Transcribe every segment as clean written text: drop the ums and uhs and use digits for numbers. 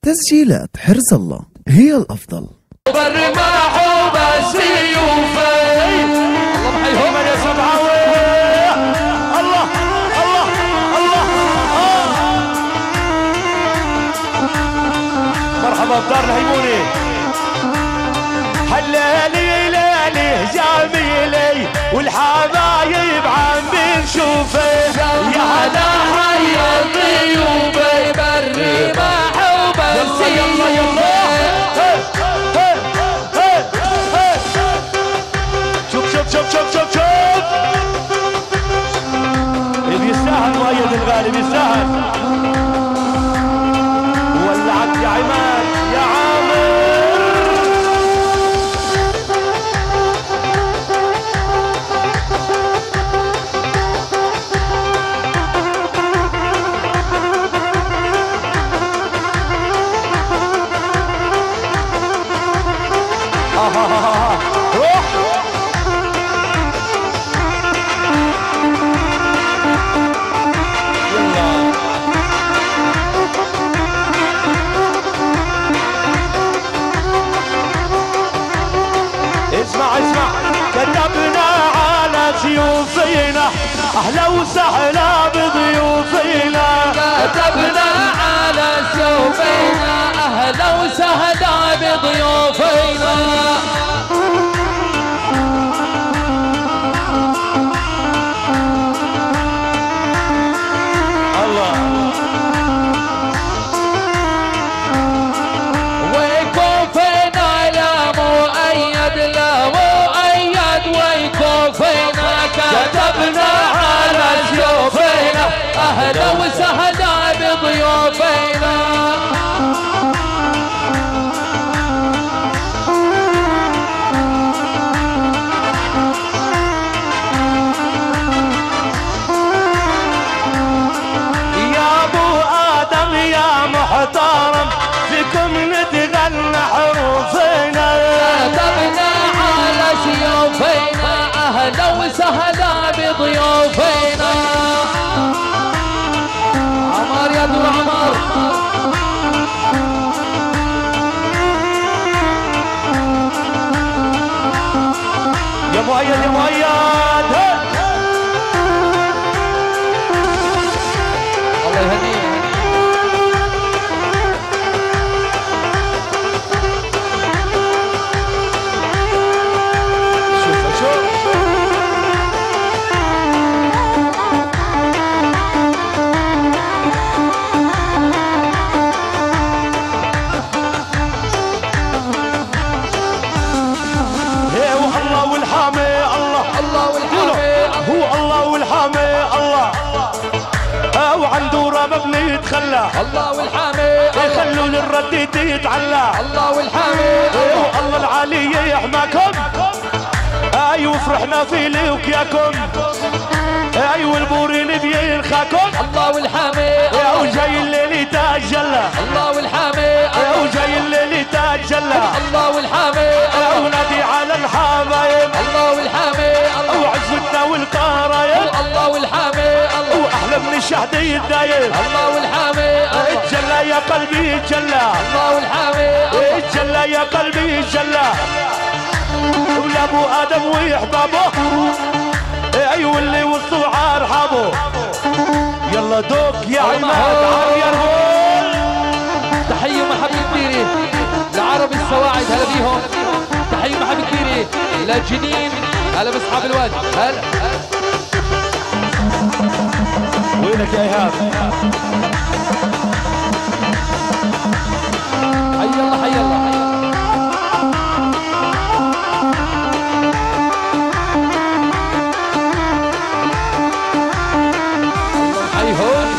تسجيلات حرز الله هي الأفضل. بالرماح وبالسيوفي الله محيهم يا سبعاوي. الله الله الله مرحبا بدار الهيموني. هلالي ليلي جميلي والحبايب عم بنشوفه. يا هلا حيا الضيوبي بالرماح وبالسيوفي. شوف اللي يستاهل مؤيد الغالي يستاهل. ولعك يا عماد يا عامر. روح اسمع كتبنا على سيوفينا اهلا وسهلا بضيوفينا. كتبنا على سيوفينا اهلا وسهلا بضيوفينا. الله ويكون فينا يا مؤيد لا مؤيد ويكون فينا. كتبنا على سيوفينا اهلا وسهلا بضيوفينا. محترم فيكم نتغنى حروفنا. كتبنا على سيوفينا اهلا وسهلا بضيوفينا. عمار يا ابو عمار يا مؤيد يا مؤيد. الله يهنيك. الله والحامي يخلوا للرديد يتعلى. الله والحامي الله العالي يحماكم. ايوه فرحنا في لوكياكم. ايوه البورين بيرخاكم. الله والحامي وجاي الليل يتجلى. الله والحامي وجاي الليل يتجلى. الله والحامي ونادي على الحبايب. الله والحامي وعزتنا والقرايب. الله والحامي واحلى من الشهد يتدايب. الله والحامي اتجلى يا قلبي اتجلى. الله والحامي اتجلى يا قلبي اتجلى. ولا ابو ادم ويحبابه. ايوه اللي وصلوا عارحبه. يلا دوك يا عماد عم يرغل. تحيه ومحبه كبيره لعرب السواعد هلا بيهم. تحيه ومحبه كبيره لجنين هلا باصحاب الوادي. هلا وينك يا ايهاب؟ حي الله حي الله. حي هون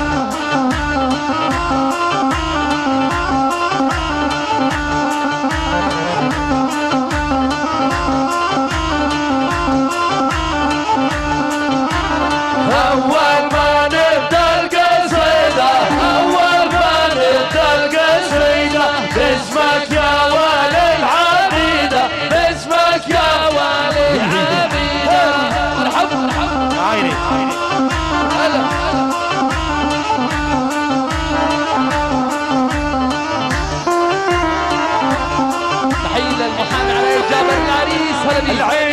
اول ما نبدا القصيده. اول ما نبدا القصيده. باسمك يا والي العبيده. باسمك يا والي العبيده. مرحبا عيني هلا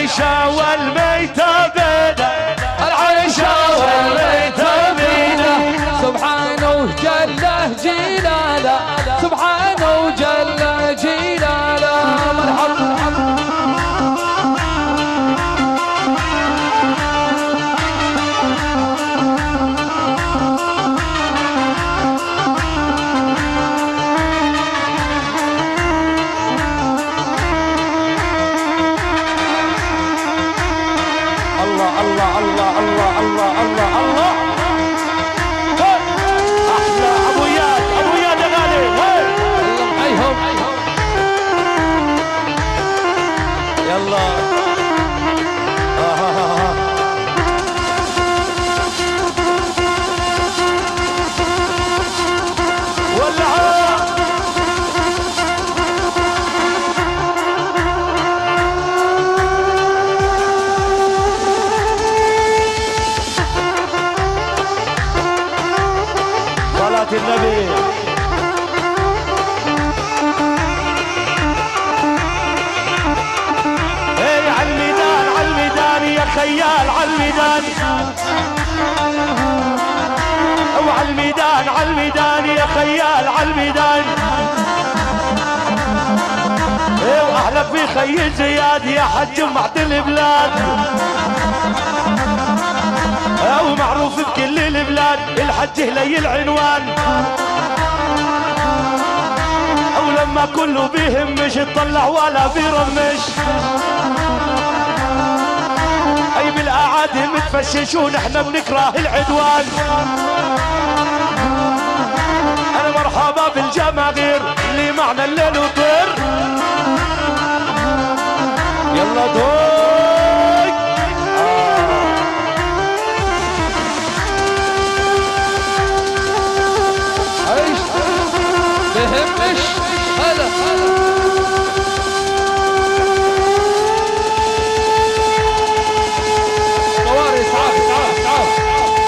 العيشة والميتة بيده، العيشة والميتة بيده. سبحانه جل جلاله، سبحانه جل جلاله. مرحبا الله الله الله الله الله الله. احلى ابو اياد، ابو اياد يا غالي. الله حيهم يلا النبي. ايه عالميدان عالميدان يا خيال عالميدان، او عالميدان عالميدان يا خيال عالميدان. ايه واحلى في خي زياد يا حج معد البلاد، او معروف بكل البلاد الحج هلي العنوان. او لما كله بيهمش تطلع ولا بيرمش، اي بالاعادي متفششون احنا بنكره العدوان. انا مرحبا بالجماهير اللي معنا الليل وطير. يلا دور بهمش هلا طوارئ اسعاف اسعاف اسعاف.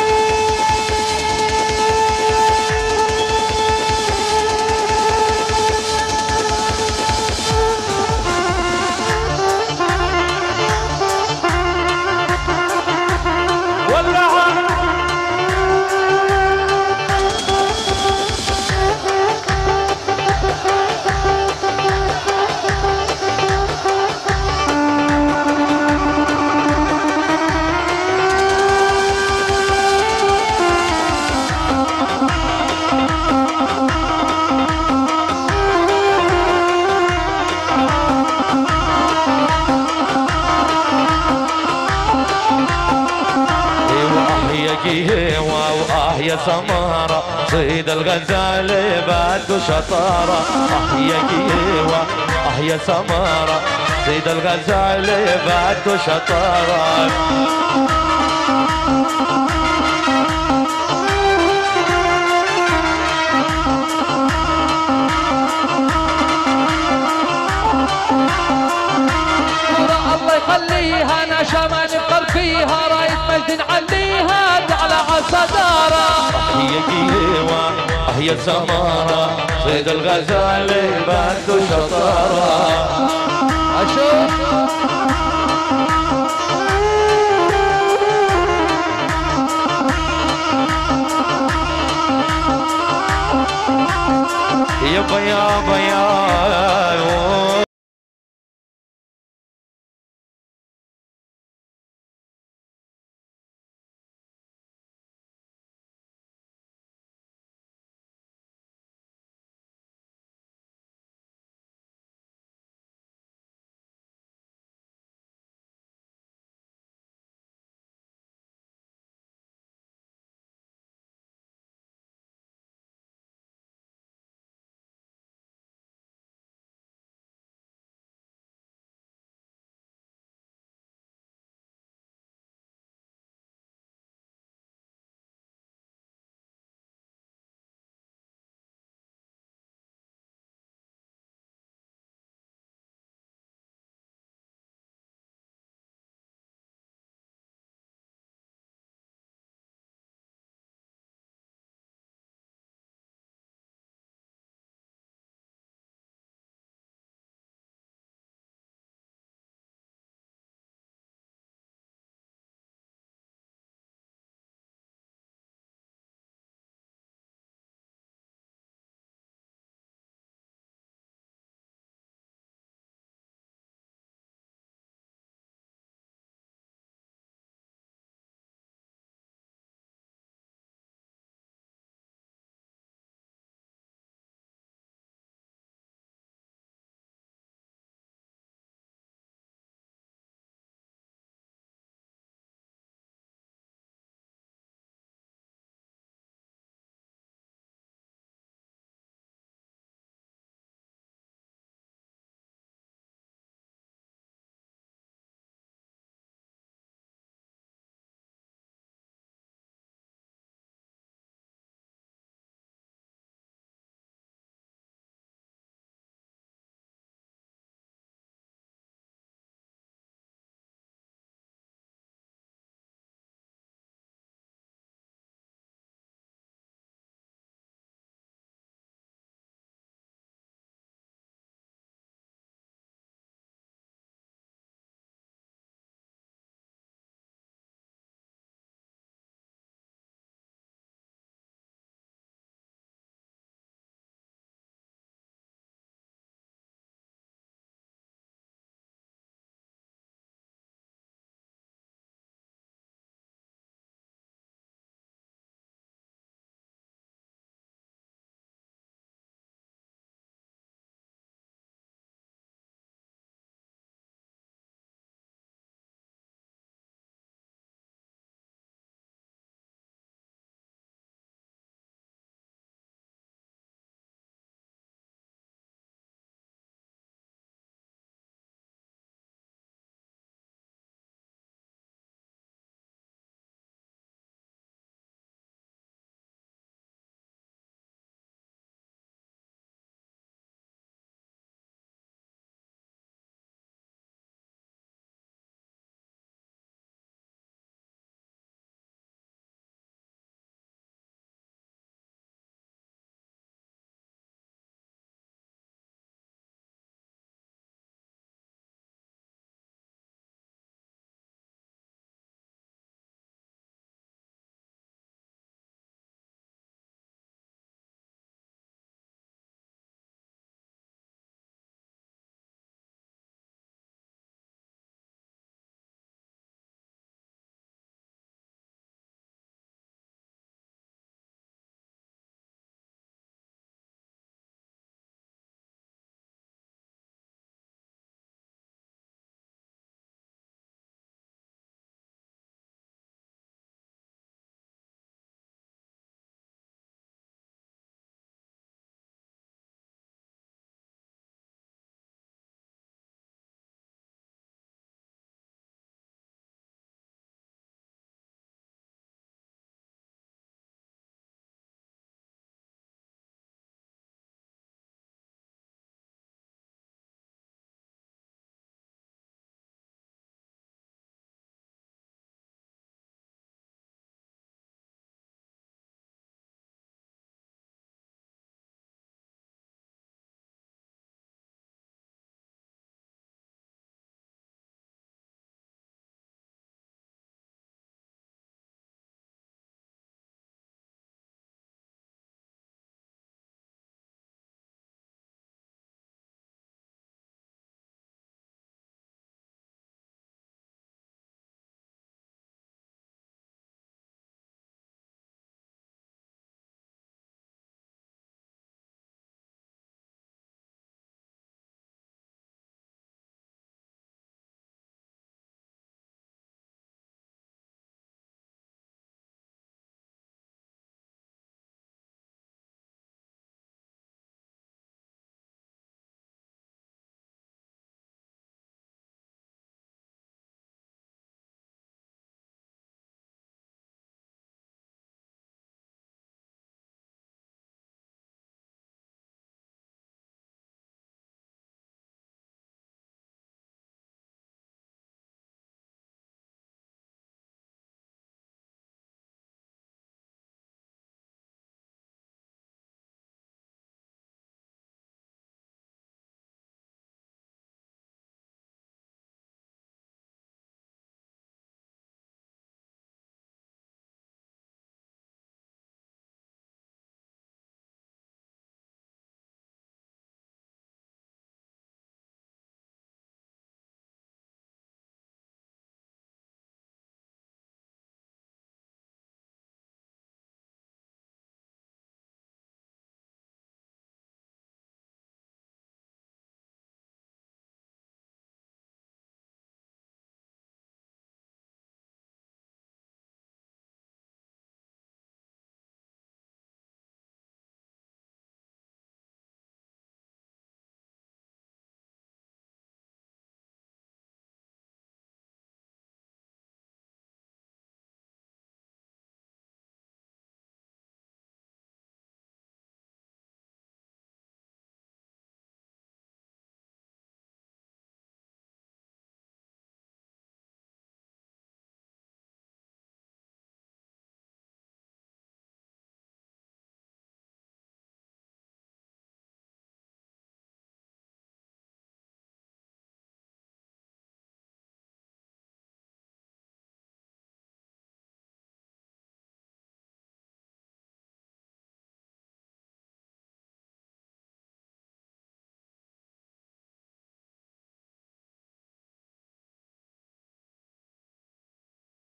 يا سمارة صيد الغزال بعد شطارة. يا قيوة يا سمارة صيد الغزال بعد شطارة. الله يخليها نشامة نفخر فيها، راية مجد نعليها تعلى عالصدارة. يا قيوة يا سمارة صيد الغزال بعد شطارة. أشوف يابا يابا يا